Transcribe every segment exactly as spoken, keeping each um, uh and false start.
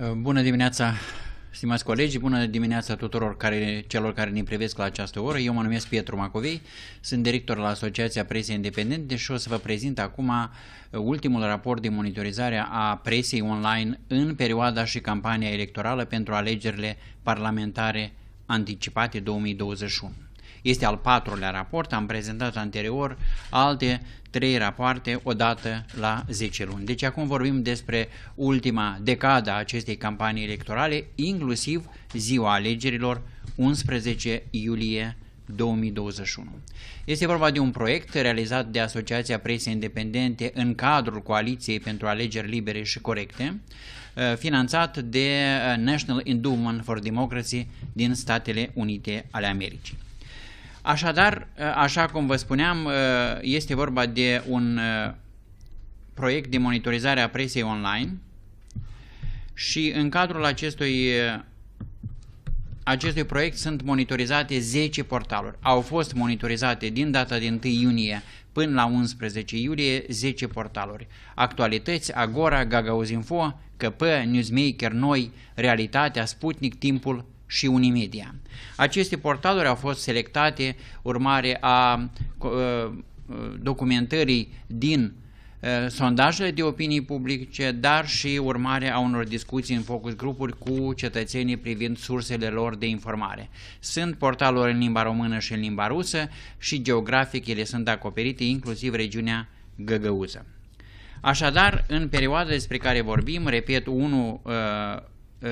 Bună dimineața, stimați colegi, bună dimineața tuturor care, celor care ne privesc la această oră. Eu mă numesc Pietru Macovei, sunt director la Asociația Presei Independente și o să vă prezint acum ultimul raport de monitorizare a presei online în perioada și campania electorală pentru alegerile parlamentare anticipate două mii douăzeci și unu. Este al patrulea raport, am prezentat anterior alte trei rapoarte odată la zece luni. Deci acum vorbim despre ultima decadă a acestei campanii electorale, inclusiv ziua alegerilor, unsprezece iulie două mii douăzeci și unu. Este vorba de un proiect realizat de Asociația Presei Independente în cadrul Coaliției pentru Alegeri Libere și Corecte, finanțat de National Endowment for Democracy din Statele Unite ale Americii. Așadar, așa cum vă spuneam, este vorba de un proiect de monitorizare a presei online și în cadrul acestui, acestui proiect sunt monitorizate zece portaluri. Au fost monitorizate din data de întâi iunie până la unsprezece iulie zece portaluri. Actualități, Agora, Gagauzinfo, K P, Newsmaker, Noi, Realitatea, Sputnik, Timpul și Unimedia. Aceste portaluri au fost selectate urmare a uh, documentării din uh, sondajele de opinii publice, dar și urmare a unor discuții în focus grupuri cu cetățenii privind sursele lor de informare. Sunt portaluri în limba română și în limba rusă și geografic ele sunt acoperite, inclusiv regiunea găgăuză. Așadar, în perioada despre care vorbim, repet, unu uh,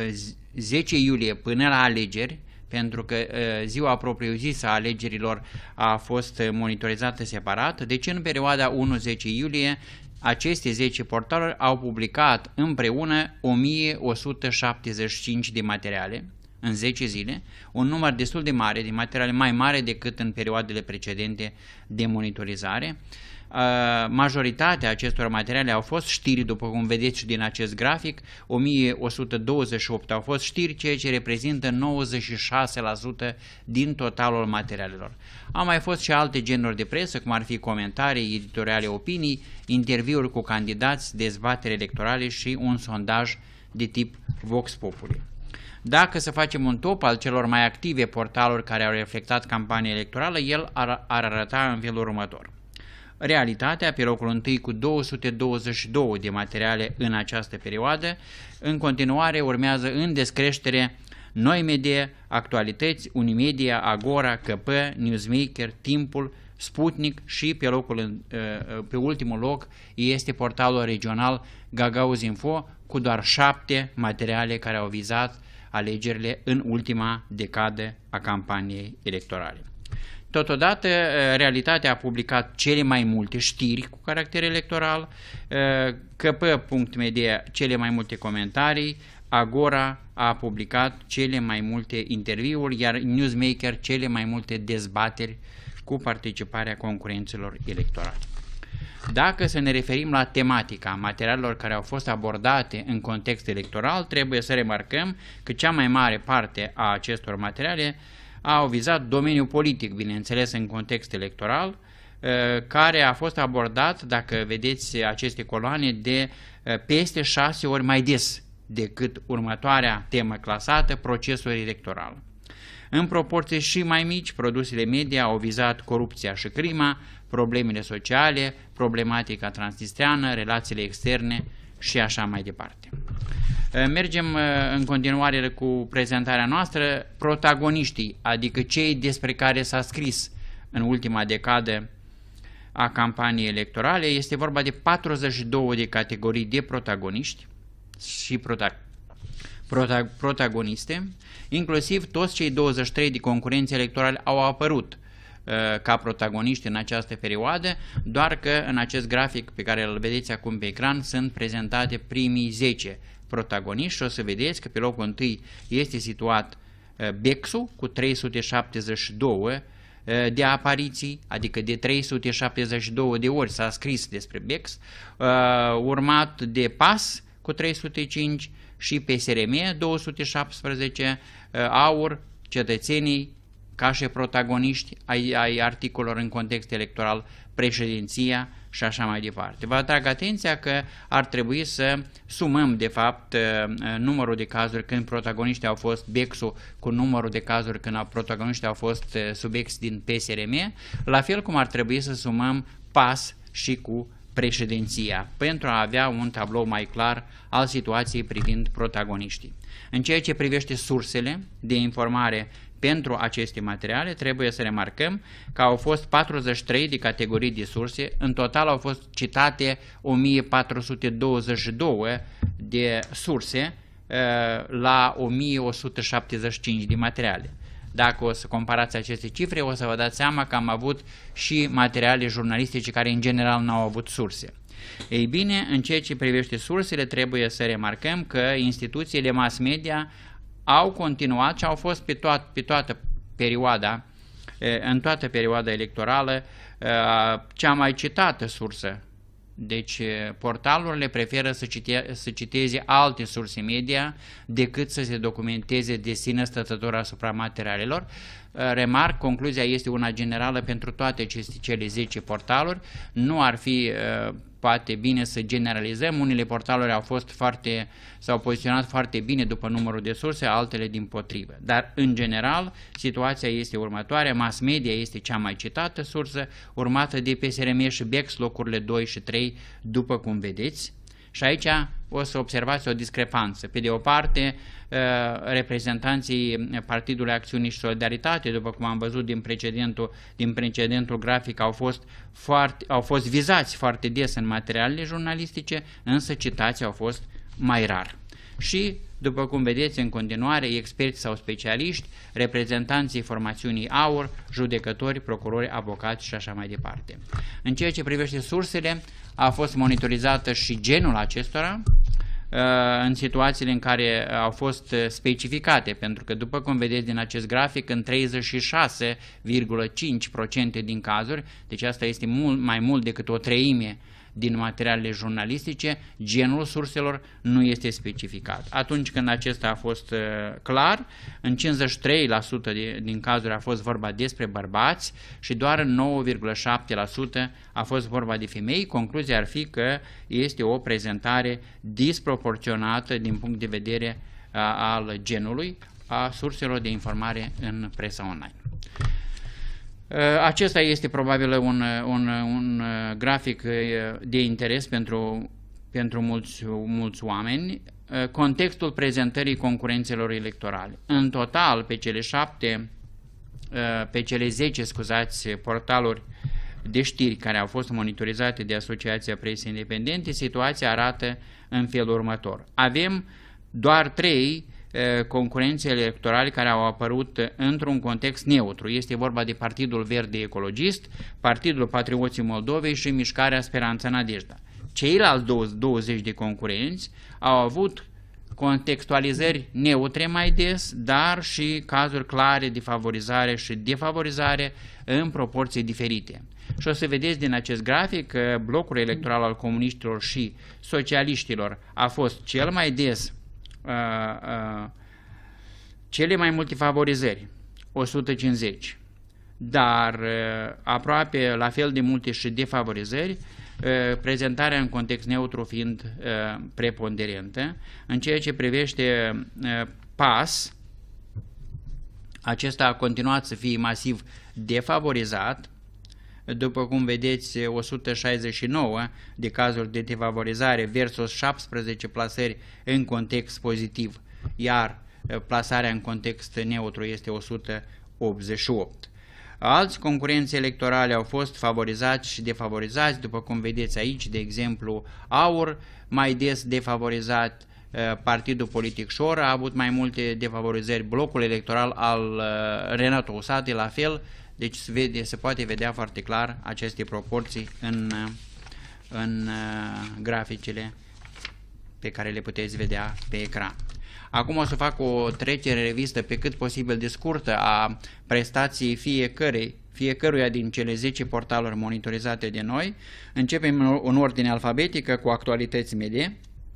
zece iulie până la alegeri, pentru că ziua propriu-zisă a alegerilor a fost monitorizată separat, deci în perioada unu zece iulie aceste zece portaluri au publicat împreună o mie o sută șaptezeci și cinci de materiale în zece zile, un număr destul de mare de materiale, mai mare decât în perioadele precedente de monitorizare. Majoritatea acestor materiale au fost știri, după cum vedeți din acest grafic, o mie o sută douăzeci și opt au fost știri, ceea ce reprezintă nouăzeci și șase la sută din totalul materialelor. Au mai fost și alte genuri de presă, cum ar fi comentarii, editoriale, opinii, interviuri cu candidați, dezbateri electorale și un sondaj de tip Vox Populi. Dacă să facem un top al celor mai active portaluri care au reflectat campania electorală, el ar, ar arăta în felul următor. Realitatea, pe locul întâi cu două sute douăzeci și doi de materiale în această perioadă. În continuare urmează în descreștere Noi Media, Actualități, Unimedia, Agora, K P, Newsmaker, Timpul, Sputnik și pe, locul, pe ultimul loc este portalul regional Gagauzinfo cu doar șapte materiale care au vizat alegerile în ultima decadă a campaniei electorale. Totodată, Realitatea a publicat cele mai multe știri cu caracter electoral, K P punct media cele mai multe comentarii, Agora a publicat cele mai multe interviuri, iar Newsmaker cele mai multe dezbateri cu participarea concurenților electorale. Dacă să ne referim la tematica materialelor care au fost abordate în context electoral, trebuie să remarcăm că cea mai mare parte a acestor materiale au vizat domeniul politic, bineînțeles în context electoral, care a fost abordat, dacă vedeți aceste coloane, de peste șase ori mai des decât următoarea temă clasată, procesul electoral. În proporție și mai mici, produsele media au vizat corupția și crima, problemele sociale, problematica transnistreană, relațiile externe și așa mai departe. Mergem în continuare cu prezentarea noastră. Protagoniștii, adică cei despre care s-a scris în ultima decadă a campaniei electorale, este vorba de patruzeci și două de categorii de protagoniști și prota prota protagoniste, inclusiv toți cei douăzeci și trei de concurenți electorali au apărut uh, ca protagoniști în această perioadă, doar că în acest grafic pe care îl vedeți acum pe ecran sunt prezentate primii zece protagoniști și o să vedeți că pe locul întâi este situat uh, Bexu cu trei sute șaptezeci și doi uh, de apariții, adică de trei sute șaptezeci și doi de ori s-a scris despre Bex, uh, urmat de PAS cu trei sute cinci și P S R M două sute șaptesprezece, uh, Aur, cetățenii ca și protagoniști ai, ai articolelor în context electoral, președinția și așa mai departe. Vă atrag atenția că ar trebui să sumăm, de fapt, numărul de cazuri când protagoniștii au fost Bexu cu numărul de cazuri când protagoniștii au fost subiecti din P S R M, la fel cum ar trebui să sumăm P A S și cu președinția, pentru a avea un tablou mai clar al situației privind protagoniștii. În ceea ce privește sursele de informare pentru aceste materiale, trebuie să remarcăm că au fost patruzeci și trei de categorii de surse, în total au fost citate o mie patru sute douăzeci și doi de surse la o mie o sută șaptezeci și cinci de materiale. Dacă o să comparați aceste cifre, o să vă dați seama că am avut și materiale jurnalistice care în general nu au avut surse. Ei bine, în ceea ce privește sursele, trebuie să remarcăm că instituțiile mass media au continuat și au fost pe, toat, pe toată perioada, în toată perioada electorală, cea mai citată sursă. Deci portalurile preferă să, cite, să citeze alte surse media decât să se documenteze de sine stătător asupra materialelor. Remarc, concluzia este una generală pentru toate aceste cele zece portaluri. Nu ar fi poate bine să generalizăm. Unele portaluri au fost foarte, s-au poziționat foarte bine după numărul de surse, altele dimpotrivă. Dar în general situația este următoarea: mass media este cea mai citată sursă, urmată de P S R M și Bex, locurile doi și trei, după cum vedeți. Și aici o să observați o discrepanță. Pe de o parte, reprezentanții Partidului Acțiune și Solidaritate, după cum am văzut din precedentul, din precedentul grafic, au fost, foarte, au fost vizați foarte des în materialele jurnalistice, însă citații au fost mai rar. Și, după cum vedeți, în continuare, experți sau specialiști, reprezentanții formațiunii AUR, judecători, procurori, avocați și așa mai departe. În ceea ce privește sursele, a fost monitorizată și genul acestora în situațiile în care au fost specificate, pentru că, după cum vedeți din acest grafic, în treizeci și șase virgulă cinci la sută din cazuri, deci asta este mult, mai mult decât o treime din materialele jurnalistice, genul surselor nu este specificat. Atunci când acesta a fost uh, clar, în cincizeci și trei la sută de, din cazuri a fost vorba despre bărbați și doar în nouă virgulă șapte la sută a fost vorba de femei. Concluzia ar fi că este o prezentare disproporționată din punct de vedere uh, al genului a surselor de informare în presa online. Acesta este probabil un, un, un grafic de interes pentru, pentru mulți, mulți oameni. Contextul prezentării concurențelor electorale. În total, pe cele șapte, pe cele zece, scuzați, portaluri de știri care au fost monitorizate de Asociația Presei Independente, situația arată în felul următor. Avem doar trei concurențe electorale care au apărut într-un context neutru. Este vorba de Partidul Verde Ecologist, Partidul Patrioții Moldovei și Mișcarea Speranța Nadejda. Ceilalți douăzeci de concurenți au avut contextualizări neutre mai des, dar și cazuri clare de favorizare și defavorizare în proporții diferite. Și o să vedeți din acest grafic că blocul electoral al comuniștilor și socialiștilor a fost cel mai des Uh, uh, cele mai multe favorizări, o sută cincizeci, dar uh, aproape la fel de multe și defavorizări, uh, prezentarea în context neutru fiind uh, preponderentă. În ceea ce privește uh, P A S, acesta a continuat să fie masiv defavorizat. După cum vedeți, o sută șaizeci și nouă de cazuri de defavorizare versus șaptesprezece plasări în context pozitiv, iar plasarea în context neutru este o sută optzeci și opt. Alți concurenți electorale au fost favorizați și defavorizați, după cum vedeți aici, de exemplu, AUR, mai des defavorizat, Partidul Politic Șor a avut mai multe defavorizări, blocul electoral al Renato Usate la fel. Deci se, vede, se poate vedea foarte clar aceste proporții în, în graficele pe care le puteți vedea pe ecran. Acum o să fac o trecere revistă pe cât posibil de scurtă a prestației fiecărei, fiecăruia din cele zece portaluri monitorizate de noi. Începem în ordine alfabetică cu Actualități Medie.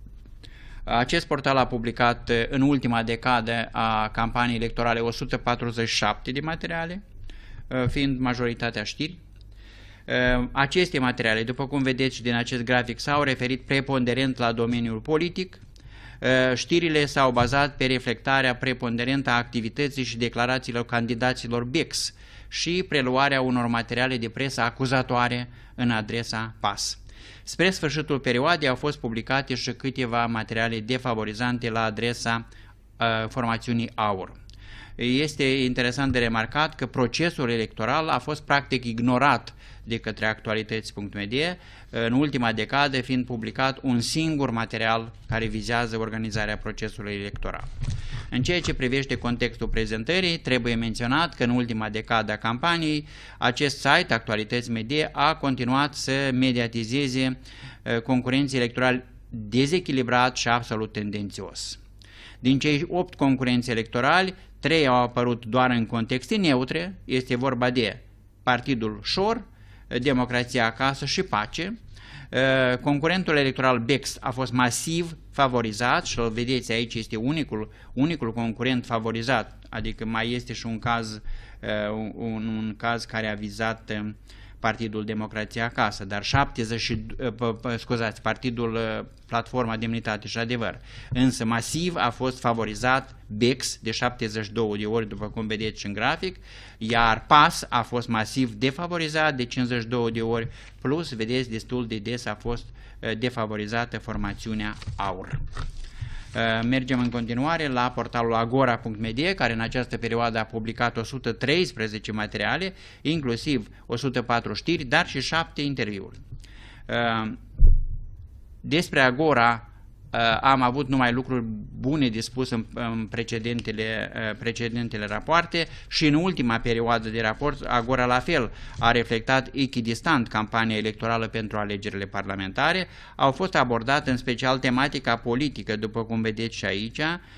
Acest portal a publicat în ultima decadă a campaniei electorale o sută patruzeci și șapte de materiale, fiind majoritatea știri. Aceste materiale, după cum vedeți din acest grafic, s-au referit preponderent la domeniul politic. Știrile s-au bazat pe reflectarea preponderentă a activității și declarațiilor candidaților B E X și preluarea unor materiale de presă acuzatoare în adresa P A S. Spre sfârșitul perioadei au fost publicate și câteva materiale defavorizante la adresa uh, formațiunii AUR. Este interesant de remarcat că procesul electoral a fost practic ignorat de către actualități punct media, în ultima decadă fiind publicat un singur material care vizează organizarea procesului electoral. În ceea ce privește contextul prezentării, trebuie menționat că în ultima decadă a campaniei, acest site, Actualități Media, a continuat să mediatizeze concurenții electorali dezechilibrat și absolut tendențios. Din cei opt concurenți electorali, trei au apărut doar în contexte neutre, este vorba de Partidul Șor, Democrația Acasă și Pace. Concurentul electoral B E X a fost masiv favorizat și îl vedeți aici, este unicul, unicul concurent favorizat, adică mai este și un caz, un, un caz care a vizat Partidul Democrația Acasă, dar șaptezeci, scuzați, Partidul Platforma Demnitate și Adevăr. Însă masiv a fost favorizat B E X de șaptezeci și două de ori, după cum vedeți în grafic, iar P A S a fost masiv defavorizat de cincizeci și două de ori, plus, vedeți, destul de des a fost defavorizată formațiunea AUR. Mergem în continuare la portalul agora punct media, care în această perioadă a publicat o sută treisprezece materiale, inclusiv o sută patru știri, dar și șapte interviuri. Despre Agora am avut numai lucruri bune de spus în, în precedentele, precedentele rapoarte și în ultima perioadă de raport Agora la fel a reflectat echidistant campania electorală pentru alegerile parlamentare. Au fost abordate în special tematica politică, după cum vedeți și aici,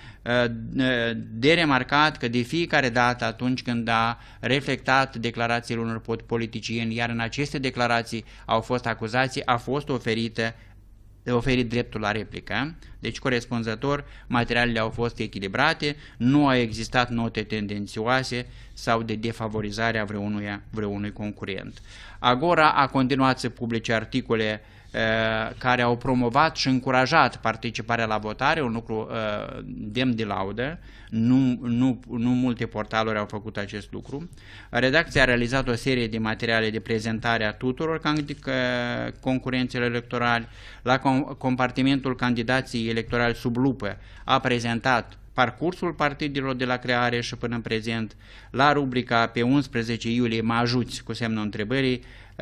de remarcat că de fiecare dată atunci când a reflectat declarațiile unor politicieni, iar în aceste declarații au fost acuzații, a fost oferită oferit dreptul la replică, deci corespunzător materialele au fost echilibrate, nu au existat note tendențioase sau de defavorizare a vreunuia, vreunui concurent. Agora a continuat să publice articole uh, care au promovat și încurajat participarea la votare, un lucru uh, demn de laudă, nu, nu, nu multe portaluri au făcut acest lucru. Redacția a realizat o serie de materiale de prezentare a tuturor concurenților electorali. La compartimentul candidații electorali sub lupă a prezentat parcursul partidelor de la creare și până în prezent. La rubrica pe unsprezece iulie mă ajuți cu semnul întrebării,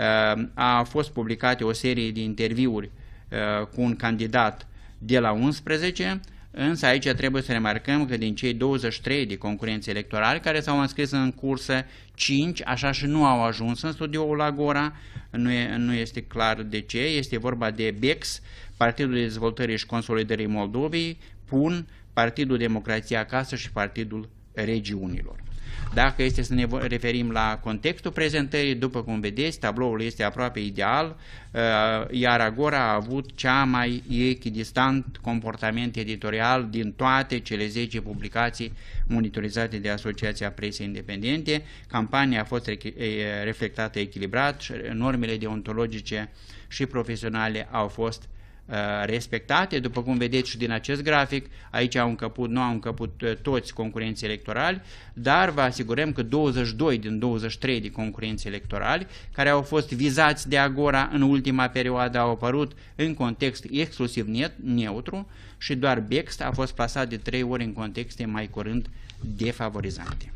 a fost publicate o serie de interviuri cu un candidat de la unsprezece, însă aici trebuie să remarcăm că din cei douăzeci și trei de concurenți electorali care s-au înscris în cursă, cinci așa și nu au ajuns în studioul Agora, nu, e, nu este clar de ce, este vorba de B E X, Partidul Dezvoltării și Consolidării Moldovei, P U N, Partidul Democrația Acasă și Partidul Regiunilor. Dacă este să ne referim la contextul prezentării, după cum vedeți, tabloul este aproape ideal, iar Agora a avut cea mai echidistant comportament editorial din toate cele zece publicații monitorizate de Asociația Presei Independente. Campania a fost reflectată echilibrat, normele deontologice și profesionale au fost respectate, după cum vedeți și din acest grafic, aici au încăput, nu au încăput toți concurenții electorali, dar vă asigurăm că douăzeci și doi din douăzeci și trei de concurenți electorali care au fost vizați de Agora în ultima perioadă au apărut în context exclusiv neutru și doar B E X a fost plasat de trei ori în contexte mai curând defavorizante.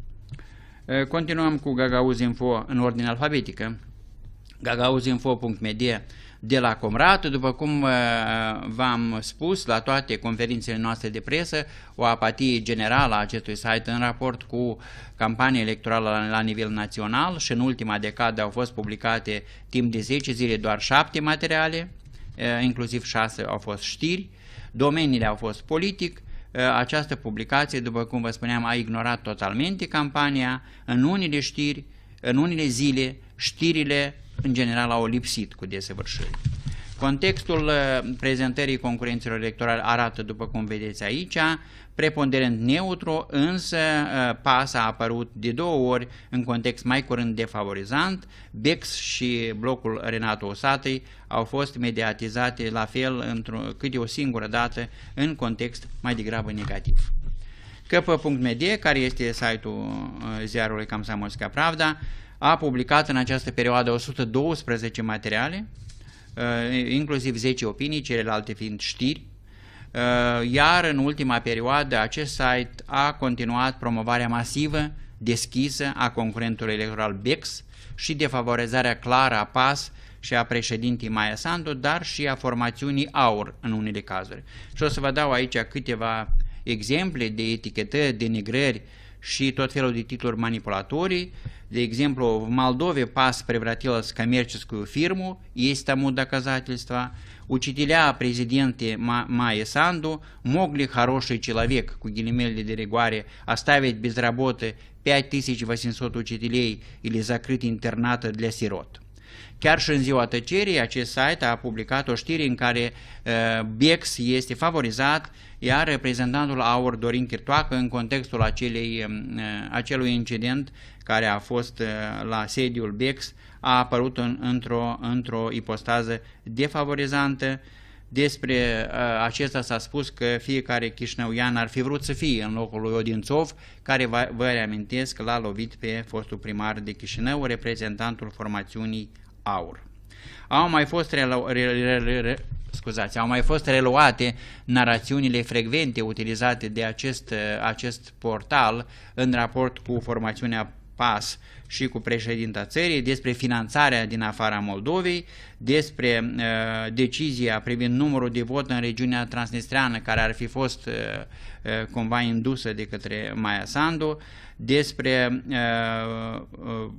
Continuăm cu Gagauzinfo în ordine alfabetică. Gagauzinfo punct media de la Comrat, după cum v-am spus la toate conferințele noastre de presă, o apatie generală a acestui site în raport cu campania electorală la, la nivel național și în ultima decadă au fost publicate timp de zece zile doar șapte materiale, inclusiv șase au fost știri, domeniile au fost politic. Această publicație, după cum vă spuneam, a ignorat totalmente campania, în unele știri, în unele zile, știrile în general au lipsit cu desăvârșire. Contextul prezentării concurenților electorale arată, după cum vedeți aici, preponderent neutru, însă P A S a apărut de două ori în context mai curând defavorizant. B E X și blocul Renato Osatăi au fost mediatizate la fel într-o, câte o singură dată în context mai degrabă negativ. K P punct M D, care este site-ul ziarului Comsomolskaya Pravda, a publicat în această perioadă o sută douăsprezece materiale, inclusiv zece opinii, celelalte fiind știri, iar în ultima perioadă acest site a continuat promovarea masivă, deschisă a concurentului electoral B E X și defavorizarea clară a P A S și a președintii Maia Sandu, dar și a formațiunii AUR în unele cazuri. Și o să vă dau aici câteva exemple de etichetări, denigrări și tot felul de titluri manipulatorii. De exemplu, в Молдове P A S превратилась в коммерческую фирму, есть тому доказательства. Учителя президенты Майи Санду могли хороший человек, cu ghilimele de rigoare, оставить без работы пять тысяч восемьсот учителей или закрыть интернаты для сирот. Chiar și în ziua tăcerii, acest site a publicat o știre în care uh, B E X este favorizat, iar reprezentantul AUR Dorin Chirtoacă, în contextul acelei, uh, acelui incident care a fost uh, la sediul B E X, a apărut în, într-o, într-o ipostază defavorizantă. Despre uh, acesta s-a spus că fiecare chișinăuian ar fi vrut să fie în locul lui Odințov, care, vă, vă reamintesc, l-a lovit pe fostul primar de Chișinău, reprezentantul formațiunii AUR. Au mai fost, relu re re re re scuzați, au mai fost reluate narațiunile frecvente utilizate de acest, acest portal în raport cu formațiunea P A S și cu președinta țării, despre finanțarea din afara Moldovei, despre uh, decizia privind numărul de vot în regiunea transnistreană care ar fi fost uh, uh, cumva indusă de către Maia Sandu, despre uh, uh,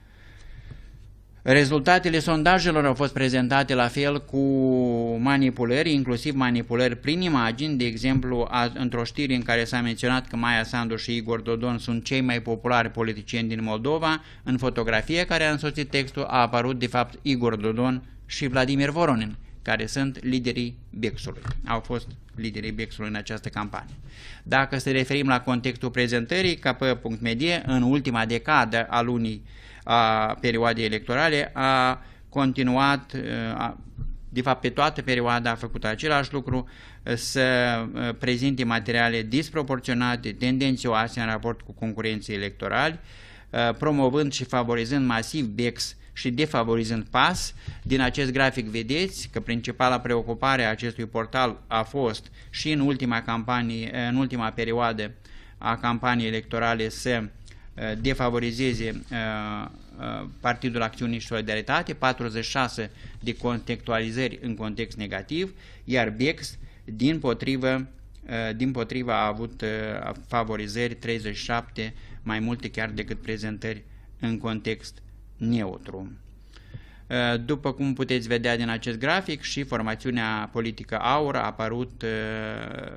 rezultatele sondajelor au fost prezentate la fel cu manipulări, inclusiv manipulări prin imagini, de exemplu într-o știre în care s-a menționat că Maia Sandu și Igor Dodon sunt cei mai populari politicieni din Moldova. În fotografie care a însoțit textul a apărut de fapt Igor Dodon și Vladimir Voronin, care sunt liderii B E X-ului. Au fost liderii B E X-ului în această campanie. Dacă să referim la contextul prezentării, K P punct M D în ultima decadă a lunii a perioadei electorale a continuat, a, de fapt pe toată perioada a făcut același lucru, să prezinte materiale disproporționate, tendențioase în raport cu concurenții electorali, promovând și favorizând masiv B E X și defavorizând P A S. Din acest grafic vedeți că principala preocupare a acestui portal a fost și în ultima campanie, în ultima perioadă a campaniei electorale să defavorizeze uh, uh, Partidul Acțiunii și Solidaritate, patruzeci și șase de contextualizări în context negativ, iar B E X din potrivă, uh, din potrivă a avut uh, favorizări treizeci și șapte, mai multe chiar decât prezentări în context neutru. Uh, după cum puteți vedea din acest grafic, și formațiunea politică AUR a apărut uh,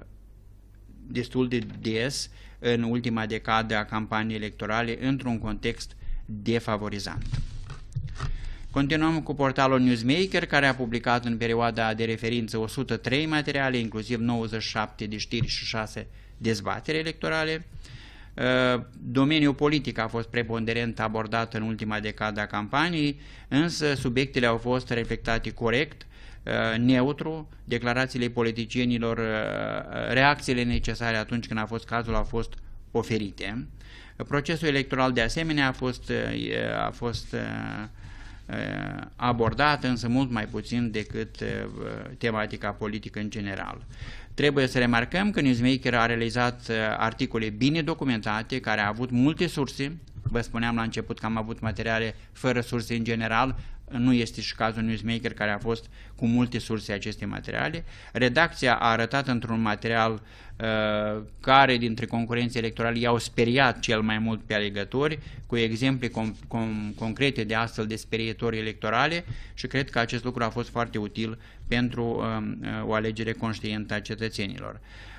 destul de des în ultima decadă a campaniei electorale într-un context defavorizant. Continuăm cu portalul Newsmaker, care a publicat în perioada de referință o sută trei materiale, inclusiv nouăzeci și șapte de știri și șase dezbateri electorale. Domeniul politic a fost preponderent abordat în ultima decadă a campaniei, însă subiectele au fost reflectate corect, neutru, declarațiile politicienilor, reacțiile necesare atunci când a fost cazul au fost oferite. Procesul electoral de asemenea a fost, a fost abordat, însă mult mai puțin decât tematica politică în general. Trebuie să remarcăm că Newsmaker a realizat articole bine documentate, care au avut multe surse. Vă spuneam la început că am avut materiale fără surse în general. Nu este și cazul Newsmaker, care a fost cu multe surse aceste materiale. Redacția a arătat într-un material uh, care dintre concurenții electorali i-au speriat cel mai mult pe alegători, cu exemple com com concrete de astfel de sperietori electorale, și cred că acest lucru a fost foarte util pentru uh, o alegere conștientă a cetățenilor.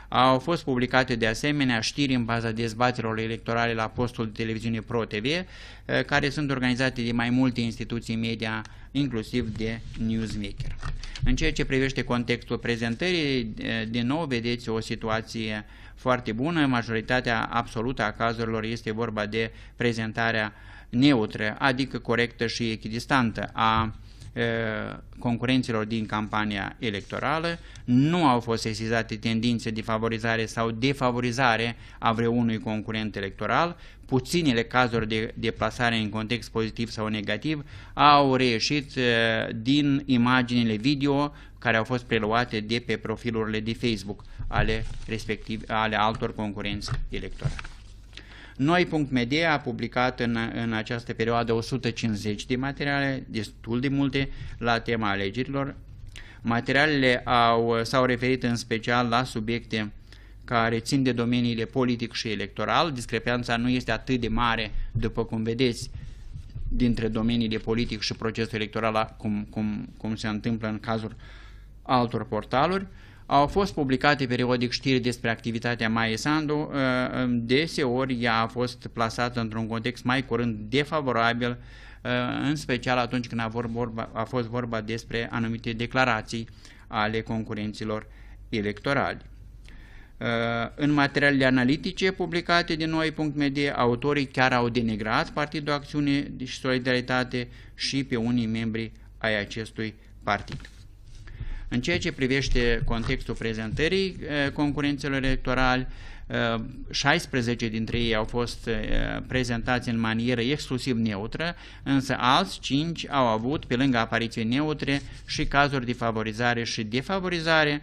Au fost publicate de asemenea știri în baza dezbaterilor electorale la postul de televiziune ProTV, care sunt organizate de mai multe instituții media, inclusiv de Newsmaker. În ceea ce privește contextul prezentării, din nou vedeți o situație foarte bună. Majoritatea absolută a cazurilor este vorba de prezentarea neutră, adică corectă și echidistantă a concurenților din campania electorală. Nu au fost sesizate tendințe de favorizare sau defavorizare a vreunui concurent electoral. Puținele cazuri de, de plasare în context pozitiv sau negativ au reieșit din imaginile video care au fost preluate de pe profilurile de Facebook ale, respectiv, ale altor concurenți electorali. Noi.media a publicat în, în această perioadă o sută cincizeci de materiale, destul de multe, la tema alegerilor. Materialele s-au referit în special la subiecte care țin de domeniile politic și electoral. Discrepanța nu este atât de mare, după cum vedeți, dintre domeniile politic și procesul electoral, cum, cum, cum se întâmplă în cazul altor portaluri. Au fost publicate periodic știri despre activitatea Maie Sandu, deseori ea a fost plasată într-un context mai curând defavorabil, în special atunci când a, vorba, a fost vorba despre anumite declarații ale concurenților electorali. În materialele analitice publicate de Noi.media, autorii chiar au denigrat Partidul Acțiune și Solidaritate și pe unii membri ai acestui partid. În ceea ce privește contextul prezentării concurenților electorali, șaisprezece dintre ei au fost prezentați în manieră exclusiv neutră, însă alți cinci au avut, pe lângă apariții neutre, și cazuri de favorizare și defavorizare.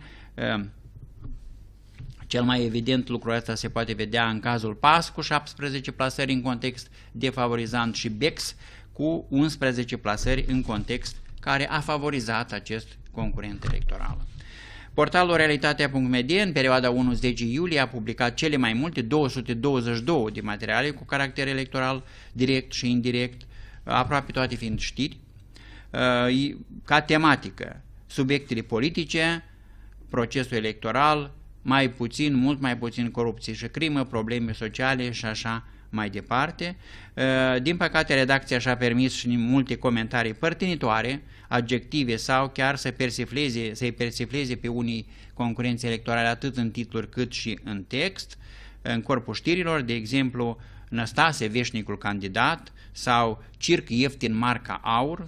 Cel mai evident lucru ăsta se poate vedea în cazul P A S cu șaptesprezece plasări în context defavorizant și B E X cu unsprezece plasări în context care a favorizat acest concurent electoral. Portalul Realitatea.media în perioada unu zece iulie a publicat cele mai multe, două sute douăzeci și două de materiale cu caracter electoral direct și indirect, aproape toate fiind știri, ca tematică subiectele politice, procesul electoral, mai puțin, mult mai puțin corupție și crimă, probleme sociale și așa mai departe. Din păcate, redacția și-a permis și multe comentarii părtinitoare, adjective sau chiar să persifleze, să-i persifleze pe unii concurenți electorali atât în titluri cât și în text, în corpul știrilor, de exemplu, Năstase, veșnicul candidat, sau Circ ieftin marca aur.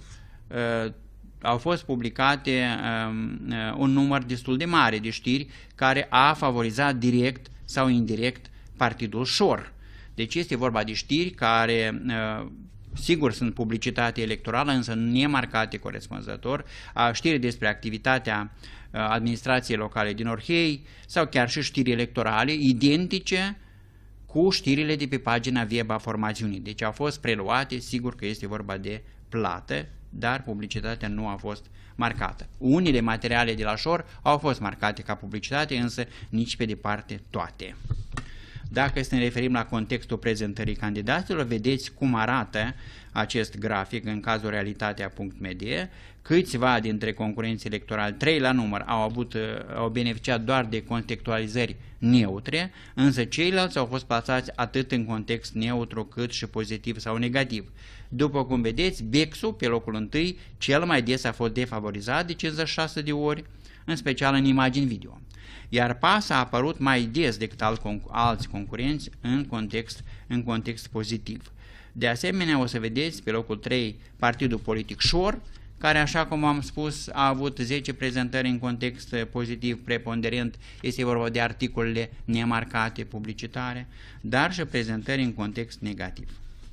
Au fost publicate un număr destul de mare de știri care a favorizat direct sau indirect Partidul Șor. Deci este vorba de știri care, sigur, sunt publicitate electorală, însă nemarcate corespunzător, știri despre activitatea administrației locale din Orhei sau chiar și știri electorale identice cu știrile de pe pagina web a formațiunii. Deci au fost preluate, sigur că este vorba de plată, dar publicitatea nu a fost marcată. Unele materiale de la Șor au fost marcate ca publicitate, însă nici pe departe toate. Dacă să ne referim la contextul prezentării candidaților, vedeți cum arată acest grafic în cazul Realitatea.media. Câțiva dintre concurenții electorali, trei la număr, au, avut, au beneficiat doar de contextualizări neutre, însă ceilalți au fost plasați atât în context neutru cât și pozitiv sau negativ. După cum vedeți, B E X-ul, pe locul întâi, cel mai des a fost defavorizat de cincizeci și șase de ori, în special în imagini video. Iar P A S a apărut mai des decât alți concurenți în context, în context pozitiv. De asemenea, o să vedeți pe locul trei Partidul Politic Șor, care, așa cum am spus, a avut zece prezentări în context pozitiv preponderent, este vorba de articolele nemarcate publicitare, dar și prezentări în context negativ.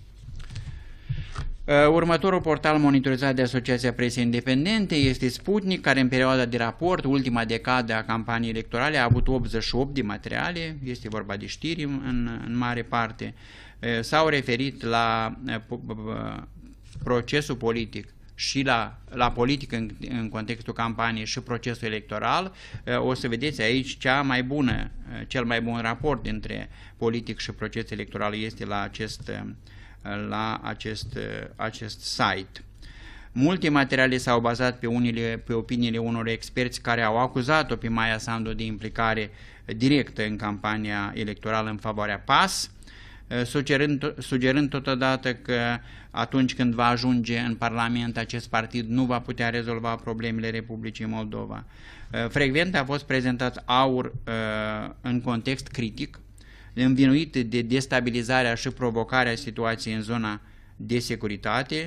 Următorul portal monitorizat de Asociația Presei Independente este Sputnik, care în perioada de raport, ultima decadă a campaniei electorale, a avut optzeci și opt de materiale, este vorba de știri în, în mare parte, s-au referit la procesul politic și la, la politică în, în contextul campaniei și procesul electoral. O să vedeți aici cea mai bună, cel mai bun raport dintre politic și proces electoral este la acest la acest, acest site. Multe materiale s-au bazat pe, unele, pe opiniile unor experți care au acuzat-o pe Maia Sandu de implicare directă în campania electorală în favoarea P A S, sugerând, sugerând totodată că atunci când va ajunge în Parlament, acest partid nu va putea rezolva problemele Republicii Moldova. Frecvent a fost prezentat AUR în context critic, învinuit de destabilizarea și provocarea situației în zona de securitate.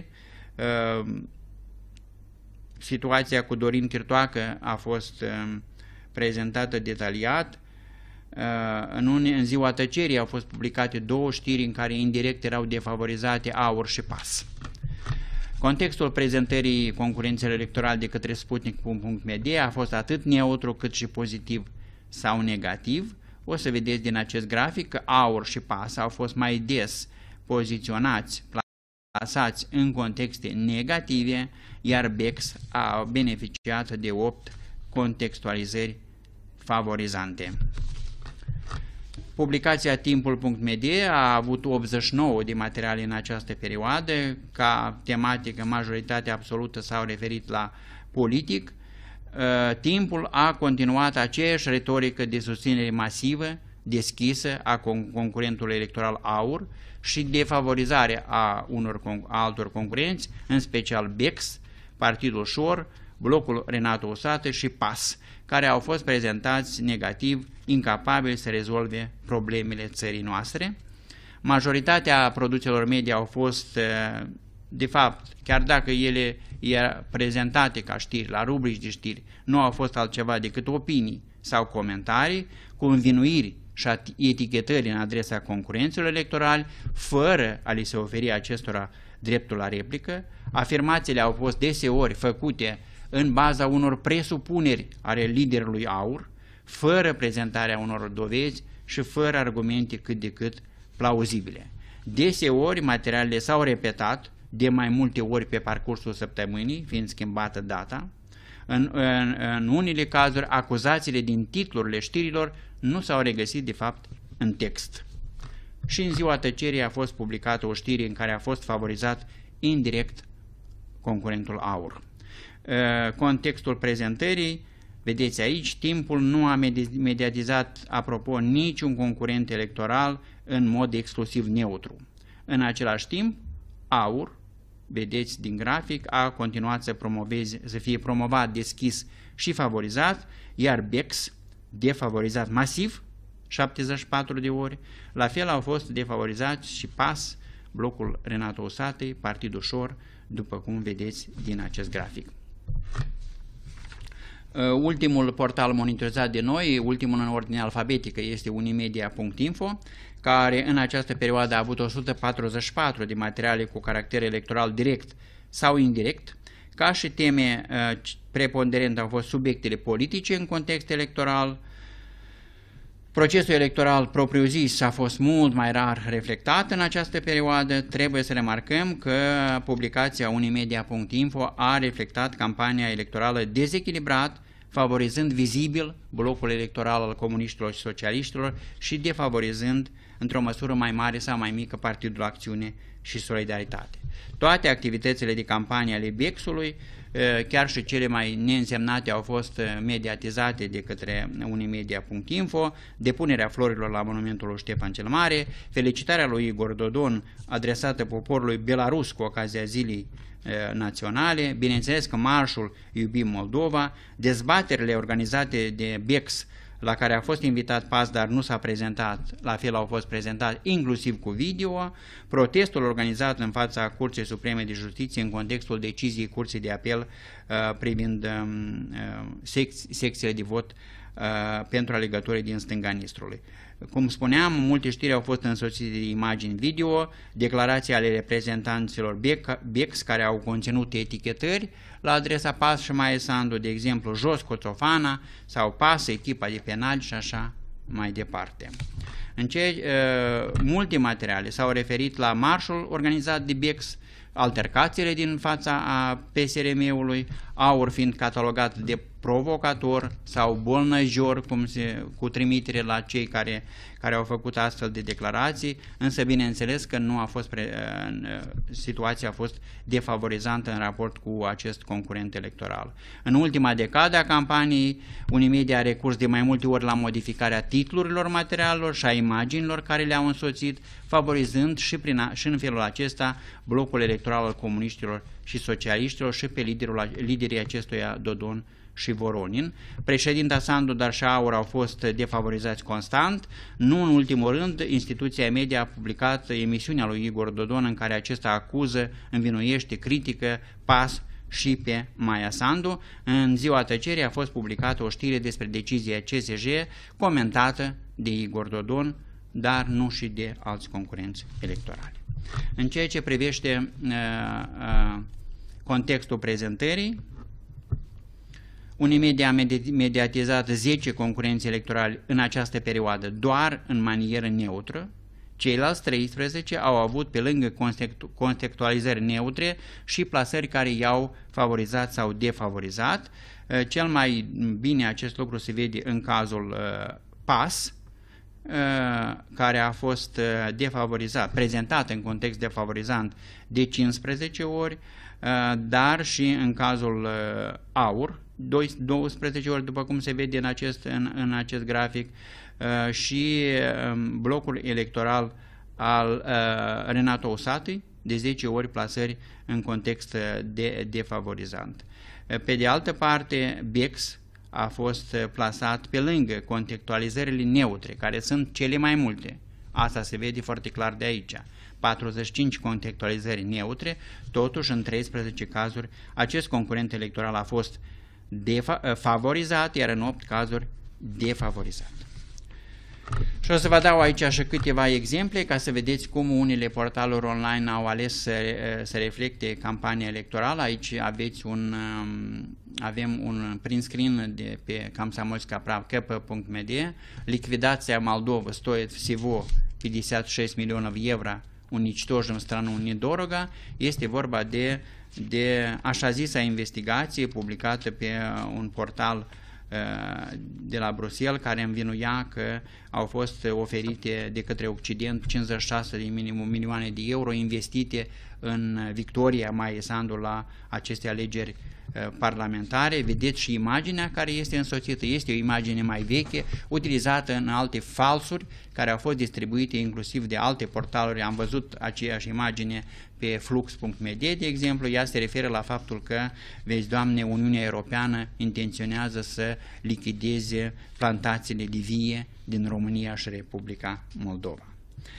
Situația cu Dorin Chirtoacă a fost prezentată detaliat. În, une, în ziua tăcerii au fost publicate două știri în care indirect erau defavorizate AUR și P A S. Contextul prezentării concurențelor electorale de către Sputnik punct m d a fost atât neutru cât și pozitiv sau negativ. O să vedeți din acest grafic că AUR și P A S au fost mai des poziționați, plasați în contexte negative, iar B E X a beneficiat de opt contextualizări favorizante. Publicația Timpul punct m d a avut optzeci și nouă de materiale în această perioadă. Ca tematică, majoritatea absolută s-au referit la politic. Timpul a continuat aceeași retorică de susținere masivă, deschisă a concurentului electoral AUR și de favorizare a unor a altor concurenți, în special B E X, Partidul Șor, Blocul Renato Usată și P A S, care au fost prezentați negativ, incapabili să rezolve problemele țării noastre. Majoritatea produselor media au fost, de fapt, chiar dacă ele erau prezentate ca știri, la rubrici de știri, nu au fost altceva decât opinii sau comentarii cu învinuiri și etichetări în adresa concurenților electorali, fără a li se oferi acestora dreptul la replică. Afirmațiile au fost deseori făcute în baza unor presupuneri ale liderului AUR, fără prezentarea unor dovezi și fără argumente cât de cât plauzibile. Deseori materialele s-au repetat de mai multe ori pe parcursul săptămânii, fiind schimbată data. În, în, în unele cazuri, acuzațiile din titlurile știrilor nu s-au regăsit de fapt în text. Și în ziua tăcerii a fost publicată o știre în care a fost favorizat indirect concurentul AUR. Contextul prezentării, vedeți aici, Timpul nu a mediatizat, apropo, niciun concurent electoral în mod exclusiv neutru. În același timp, AUR, vedeți din grafic, a continuat să, promoveze, să fie promovat deschis și favorizat, iar B E X defavorizat masiv, șaptezeci și patru de ori, la fel au fost defavorizați și P A S, Blocul Renato Usatăi, Partidul Șor, după cum vedeți din acest grafic. Ultimul portal monitorizat de noi, ultimul în ordine alfabetică, este unimedia punct info, care în această perioadă a avut o sută patruzeci și patru de materiale cu caracter electoral direct sau indirect. Ca și teme preponderente au fost subiectele politice în context electoral. Procesul electoral propriu-zis a fost mult mai rar reflectat în această perioadă. Trebuie să remarcăm că publicația unimedia punct info a reflectat campania electorală dezechilibrat, favorizând vizibil blocul electoral al comuniștilor și socialiștilor și defavorizând într-o măsură mai mare sau mai mică Partidul Acțiune și Solidaritate. Toate activitățile de campanie ale B E X-ului, chiar și cele mai neînsemnate, au fost mediatizate de către unimedia punct info, depunerea florilor la monumentul lui Ștefan cel Mare, felicitarea lui Igor Dodon adresată poporului belarus cu ocazia zilei naționale, bineînțeles că marșul Iubim Moldova, dezbaterile organizate de B E X la care a fost invitat P A S, dar nu s-a prezentat, la fel au fost prezentat inclusiv cu video, protestul organizat în fața Curții Supreme de Justiție în contextul deciziei Curții de Apel uh, privind uh, sec secțiile de vot uh, pentru alegătorii din stânga Nistrului. Cum spuneam, multe știri au fost însoțite de imagini video, declarații ale reprezentanților B E X care au conținut etichetări la adresa P A S și Maia Sandu, de exemplu, jos Coțofana sau P A S, echipa de penali și așa mai departe. În ce, uh, multe materiale s-au referit la marșul organizat de B E X, altercațiile din fața a P S R M-ului, AUR fiind catalogat de provocator sau bolnăjor, cum se, cu trimitere la cei care, care au făcut astfel de declarații, însă bineînțeles că nu a fost pre, situația a fost defavorizantă în raport cu acest concurent electoral. În ultima decadă a campaniei, Unimedia a recurs de mai multe ori la modificarea titlurilor materialelor și a imaginilor care le-au însoțit, favorizând și, prin a, și în felul acesta blocul electoral al comuniștilor și socialiștilor și pe liderul, liderii acestuia Dodon și Voronin. Președinta Sandu, dar și Aur au fost defavorizați constant. Nu în ultimul rând, instituția media a publicat emisiunea lui Igor Dodon în care acesta acuză, învinuiește, critică P A S și pe Maia Sandu. În ziua tăcerii a fost publicată o știre despre decizia C S J comentată de Igor Dodon, dar nu și de alți concurenți electorali. În ceea ce privește uh, uh, contextul prezentării, Unimedia a mediatizat zece concurenți electorali în această perioadă doar în manieră neutră. Ceilalți treisprezece au avut, pe lângă contextualizări neutre, și plasări care i-au favorizat sau defavorizat. Cel mai bine acest lucru se vede în cazul uh, P A S, uh, care a fost uh, defavorizat, prezentat în context defavorizant de cincisprezece ori, uh, dar și în cazul uh, Aur, douăsprezece ori, după cum se vede în acest, în, în acest grafic, uh, și uh, blocul electoral al uh, Renato Usatui, de zece ori plasări în context de defavorizant. Pe de altă parte, B E X a fost plasat pe lângă contextualizările neutre, care sunt cele mai multe. Asta se vede foarte clar de aici. patruzeci și cinci contextualizări neutre, totuși în treisprezece cazuri acest concurent electoral a fost favorizat, iar în opt cazuri defavorizat. Și o să vă dau aici și câteva exemple ca să vedeți cum unele portaluri online au ales să, să reflecte campania electorală. Aici aveți un, avem un print screen de pe Комсомольская правда punct m d. Ликвидация Молдовы стоит всего пятьдесят шесть миллионов евро. Уничтожим страну недорого. Este vorba de, de așa zisa investigație publicată pe un portal de la Bruxelles, care învinuia că au fost oferite de către Occident cincizeci și șase de minimum milioane de euro investite în victoria Maiei Sandu la aceste alegeri parlamentare. Vedeți și imaginea care este însoțită. Este o imagine mai veche, utilizată în alte falsuri, care au fost distribuite inclusiv de alte portaluri. Am văzut aceeași imagine pe flux punct m d, de exemplu. Ea se referă la faptul că, vezi, Doamne, Uniunea Europeană intenționează să lichideze plantațiile de vie din România și Republica Moldova.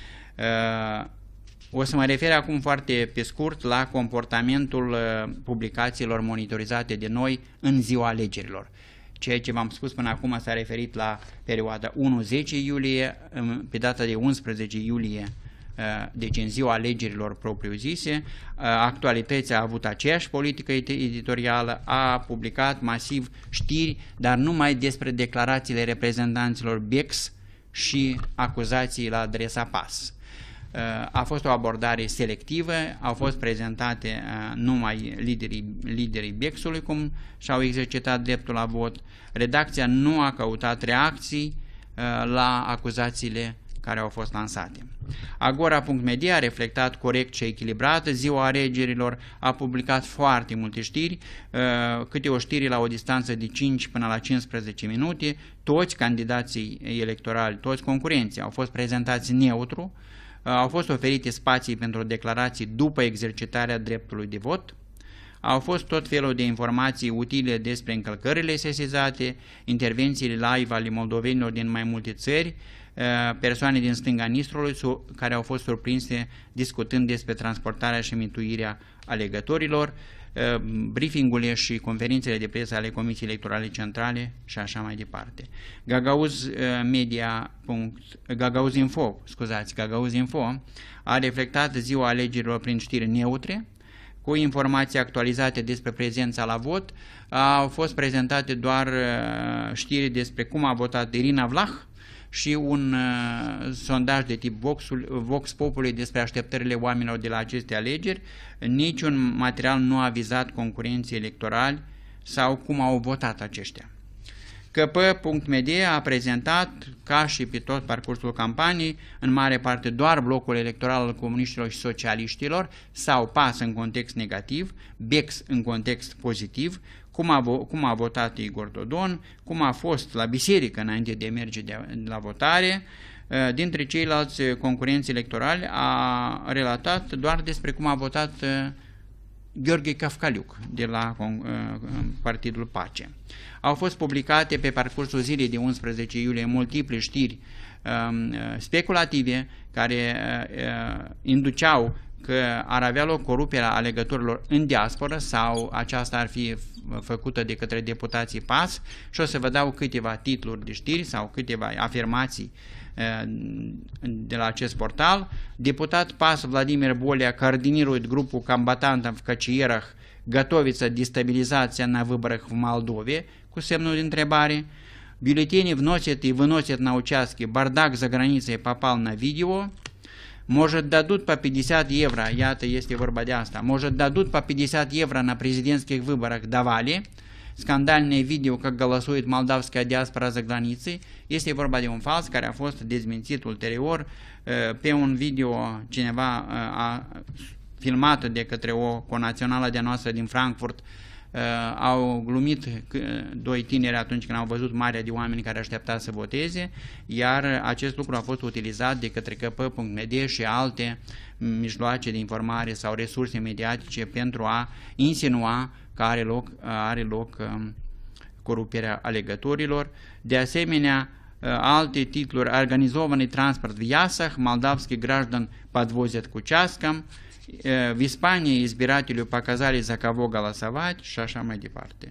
Uh, O să mă refer acum foarte pe scurt la comportamentul publicațiilor monitorizate de noi în ziua alegerilor. Ceea ce v-am spus până acum s-a referit la perioada unu zece iulie, pe data de unsprezece iulie, deci în ziua alegerilor propriu-zise. Actualități a avut aceeași politică editorială, a publicat masiv știri, dar numai despre declarațiile reprezentanților B E X și acuzații la adresa P A S. A fost o abordare selectivă, au fost prezentate numai liderii, liderii B E X-ului cum și-au exercitat dreptul la vot. Redacția nu a căutat reacții la acuzațiile care au fost lansate. Agora punct m d a reflectat corect și echilibrat ziua alegerilor, a publicat foarte multe știri, câte o știri la o distanță de cinci până la cincisprezece minute. Toți candidații electorali, toți concurenții au fost prezentați neutru, au fost oferite spații pentru declarații după exercitarea dreptului de vot, au fost tot felul de informații utile despre încălcările sesizate, intervențiile live ale moldovenilor din mai multe țări, persoane din stânga Nistrului care au fost surprinse discutând despre transportarea și mituirea alegătorilor, briefingurile și conferințele de presă ale Comisiei Electorale Centrale și așa mai departe. Gagauz Media. Gagauzinfo, scuzați, Gagauzinfo a reflectat ziua alegerilor prin știri neutre, cu informații actualizate despre prezența la vot. Au fost prezentate doar știri despre cum a votat Irina Vlah și un uh, sondaj de tip Vox, Vox Populi despre așteptările oamenilor de la aceste alegeri. Niciun material nu a vizat concurenții electorali sau cum au votat aceștia. K P punct M D a prezentat, ca și pe tot parcursul campaniei, în mare parte doar blocul electoral al comuniștilor și socialiștilor, sau P A S în context negativ, B E X în context pozitiv, cum a, cum a votat Igor Dodon, cum a fost la biserică înainte de a merge de, de la votare. Dintre ceilalți concurenți electorali a relatat doar despre cum a votat Gheorghe Cafcaliuc de la Partidul Pace. Au fost publicate pe parcursul zilei de unsprezece iulie multiple știri um, speculative care uh, induceau că ar avea loc coruperea alegătorilor în diasporă sau aceasta ar fi făcută de către deputații P A S și o să vă dau câteva titluri de știri sau câteva afirmații de la acest portal. Deputat P A S Vladimir Bolea координирует группу комбатантов в Кочиерах, готовится дестабилизация на выборах в Молдове, cu semnul de întrebare. Бюллетени вносят и выносят на участки, бардак за границей попал на видео. Может дадут по пятьдесят евро, iată este vorba de asta, может дадут по пятьдесят евро на президентских выборах, давали. Scandalное видео, как голосует молдавская диаспора за границей. Este vorba de un fals care a fost dezmințit ulterior pe un video cineva a filmat de către o conațională de-a noastră din Frankfurt. Au glumit doi tineri atunci când au văzut marea de oameni care aștepta să voteze, iar acest lucru a fost utilizat de către K P punct M D și alte mijloace de informare sau resurse mediatice pentru a insinua că are loc, are loc coruperea alegătorilor. De asemenea, alte titluri: Organizovanный транспорт в Ясах, молдавских граждан подвозят к участкам, в Испании избирателю показали за кого голосовать și așa mai departe.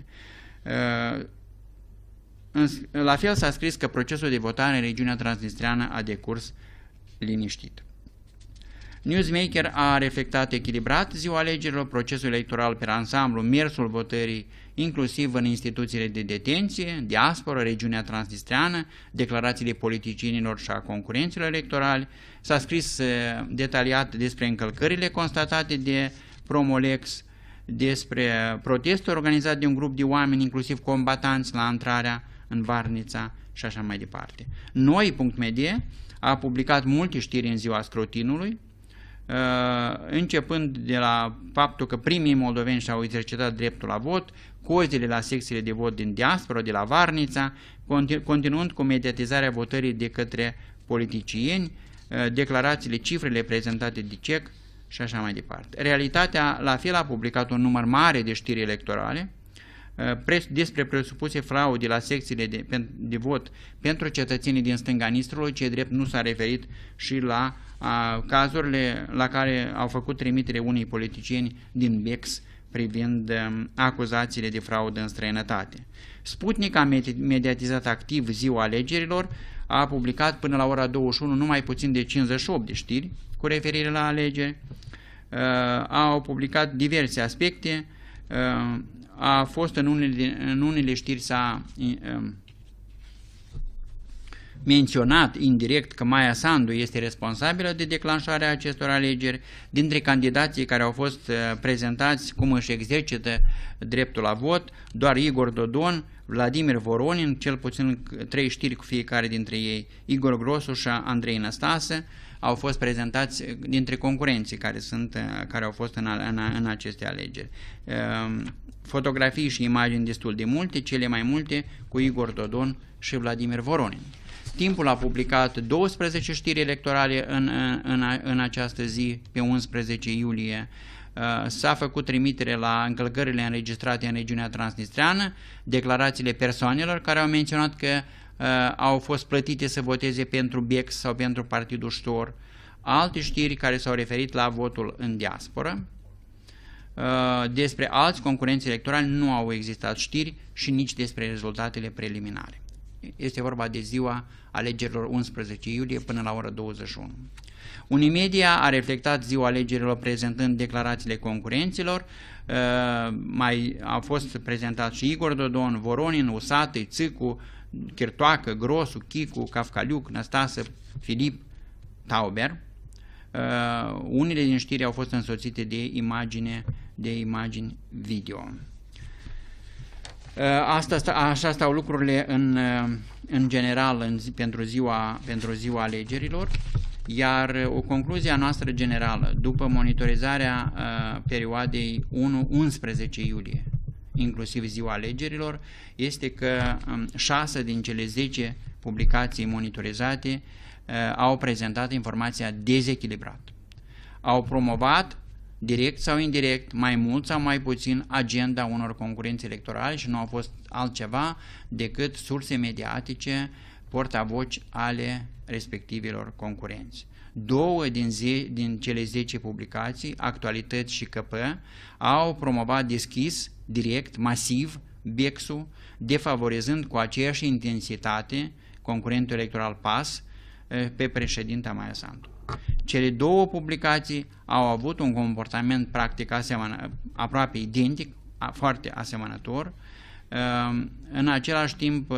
La fel s-a scris că procesul de votare în regiunea transnistreană a decurs liniștit. Newsmaker a reflectat echilibrat ziua alegerilor, procesul electoral pe ansamblu, mersul votării, inclusiv în instituțiile de detenție, diasporă, regiunea transnistreană, declarațiile politicienilor și a concurenților electorali. S-a scris detaliat despre încălcările constatate de Promolex, despre protestul organizat de un grup de oameni, inclusiv combatanți, la intrarea în Varnița și așa mai departe. Noi punct M D a publicat multe știri în ziua scrutinului, începând de la faptul că primii moldoveni și-au exercitat dreptul la vot, cozile la secțiile de vot din diaspora, de la Varnița, continuând cu mediatizarea votării de către politicieni, declarațiile, cifrele prezentate de C E C și așa mai departe. Realitatea, la fel, a publicat un număr mare de știri electorale despre presupuse fraude la secțiile de, de vot pentru cetățenii din stânga Nistrului, ce drept nu s-a referit și la a, cazurile la care au făcut trimitere unii politicieni din B E X privind um, acuzațiile de fraudă în străinătate. Sputnik a mediatizat activ ziua alegerilor, a publicat până la ora douăzeci și unu numai puțin de cincizeci și opt de știri cu referire la alegeri, uh, au publicat diverse aspecte, uh, a fost în unele, în unele știri s-a uh, menționat indirect că Maia Sandu este responsabilă de declanșarea acestor alegeri. Dintre candidații care au fost uh, prezentați cum își exercită dreptul la vot, doar Igor Dodon, Vladimir Voronin, cel puțin trei știri cu fiecare dintre ei, Igor Grosu și Andrei Năstase, au fost prezentați dintre concurenții care, sunt, care au fost în, în, în aceste alegeri. Fotografii și imagini destul de multe, cele mai multe cu Igor Dodon și Vladimir Voronin. Timpul a publicat douăsprezece știri electorale în, în, în această zi, pe unsprezece iulie. S-a făcut trimitere la încălcările înregistrate în regiunea transnistreană, declarațiile persoanelor care au menționat că uh, au fost plătite să voteze pentru B E X sau pentru Partidul Ștor, alte știri care s-au referit la votul în diasporă. Uh, despre alți concurenți electorali nu au existat știri și nici despre rezultatele preliminare. Este vorba de ziua alegerilor unsprezece iulie până la ora douăzeci și unu. Unimedia a reflectat ziua alegerilor prezentând declarațiile concurenților, uh, mai au fost prezentați și Igor Dodon, Voronin, Usatăi, Țicu, Chirtoacă, Grosu, Chicu, Cafcaliuc, Năstase, Filip, Tauber. Uh, unele din știri au fost însoțite de imagine, de imagini video. Asta, așa stau lucrurile în, în general în zi, pentru, ziua, pentru ziua alegerilor, iar o concluzie a noastră generală, după monitorizarea uh, perioadei unu unsprezece iulie, inclusiv ziua alegerilor, este că um, șase din cele zece publicații monitorizate uh, au prezentat informația dezechilibrată. Au promovat direct sau indirect, mai mult sau mai puțin, agenda unor concurenți electorali și nu au fost altceva decât surse mediatice, portavoci ale respectivilor concurenți. Două din, zi, din cele zece publicații, Actualități și Că Pă, au promovat deschis, direct, masiv, B E X-ul, defavorizând cu aceeași intensitate concurentul electoral P A S pe președinta Maia Sandu. Cele două publicații au avut un comportament practic asemănă, aproape identic, foarte asemănător. În același timp,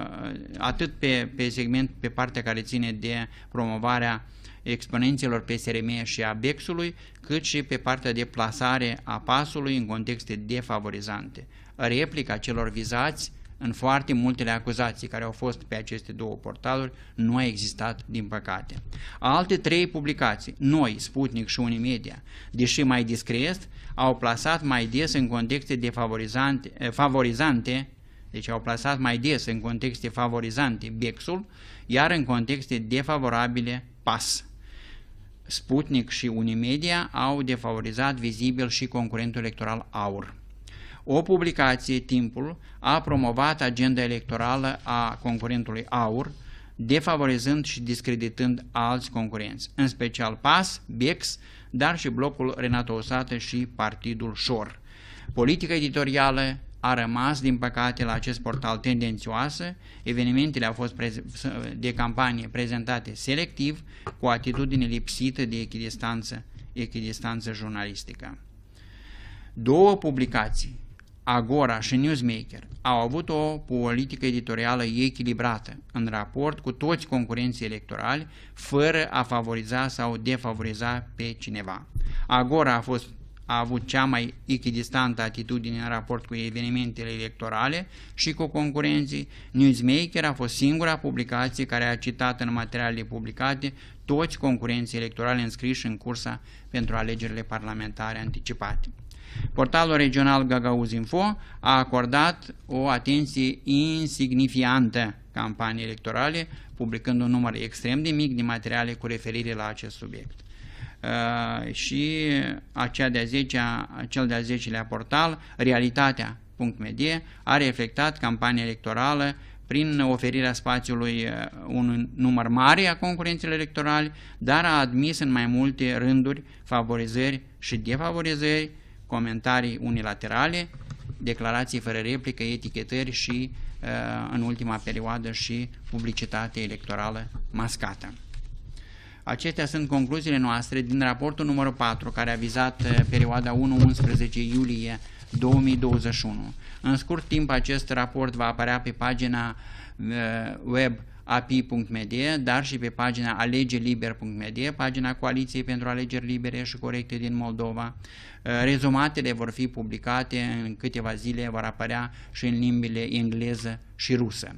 atât pe, pe segment, pe partea care ține de promovarea exponenților P S R M și a B E X-ului, cât și pe partea de plasare a P A S-ului în contexte defavorizante. Replica celor vizați în foarte multele acuzații care au fost pe aceste două portaluri nu a existat, din păcate. Alte trei publicații, noi, Sputnik și Unimedia, deși mai discret, au plasat mai des în contexte defavorizante, favorizante, deci au plasat mai des în contexte favorizante B E X-ul, iar în contexte defavorabile P A S. Sputnik și Unimedia au defavorizat vizibil și concurentul electoral AUR. O publicație, Timpul, a promovat agenda electorală a concurentului AUR, defavorizând și discreditând alți concurenți, în special P A S, B E X, dar și blocul Renato Osată și Partidul Șor. Politica editorială a rămas, din păcate, la acest portal tendențioasă, evenimentele au fost de campanie prezentate selectiv, cu o atitudine lipsită de echidistanță, echidistanță jurnalistică. Două publicații, Agora și Newsmaker, au avut o politică editorială echilibrată în raport cu toți concurenții electorali, fără a favoriza sau defavoriza pe cineva. Agora a, fost, a avut cea mai echidistantă atitudine în raport cu evenimentele electorale și cu concurenții. Newsmaker a fost singura publicație care a citat în materialele publicate toți concurenții electorali înscriși în cursa pentru alegerile parlamentare anticipate. Portalul regional Gagauzinfo a acordat o atenție insignifiantă campaniei electorale, publicând un număr extrem de mic de materiale cu referire la acest subiect. Uh, și acea de-a zecea, cel de-al zecelea portal, Realitatea punct M D, a reflectat campania electorală prin oferirea spațiului un număr mare a concurenților electorali, dar a admis în mai multe rânduri favorizări și defavorizări, comentarii unilaterale, declarații fără replică, etichetări și, în ultima perioadă, și publicitate electorală mascată. Acestea sunt concluziile noastre din raportul numărul patru, care a vizat perioada unu unsprezece iulie două mii douăzeci și unu. În scurt timp, acest raport va apărea pe pagina web a p i punct m d, dar și pe pagina alegeliber punct m d, pagina Coaliției pentru Alegeri Libere și Corecte din Moldova. Rezumatele vor fi publicate în câteva zile, vor apărea și în limbile engleză și rusă.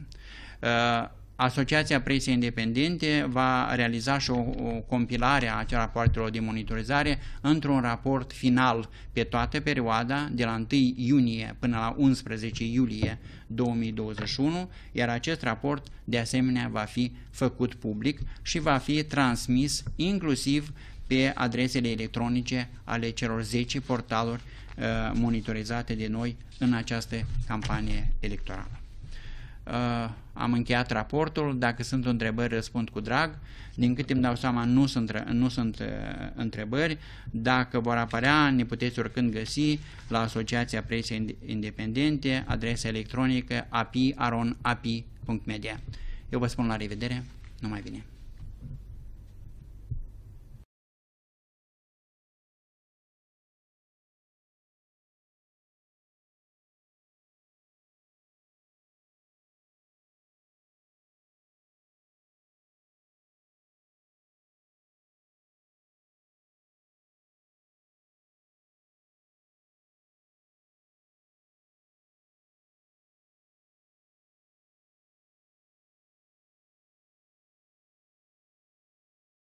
Asociația Presei Independente va realiza și o, o compilare a acelor rapoartelor de monitorizare într-un raport final pe toată perioada, de la întâi iunie până la unsprezece iulie două mii douăzeci și unu, iar acest raport de asemenea va fi făcut public și va fi transmis inclusiv pe adresele electronice ale celor zece portaluri uh, monitorizate de noi în această campanie electorală. Uh, am încheiat raportul. Dacă sunt întrebări, răspund cu drag. Din câte îmi dau seama, nu sunt, nu sunt uh, întrebări. Dacă vor apărea, ne puteți oricând găsi la Asociația Presei Independente, adresa electronică a p i aron a p i punct m d. Eu vă spun la revedere, numai bine!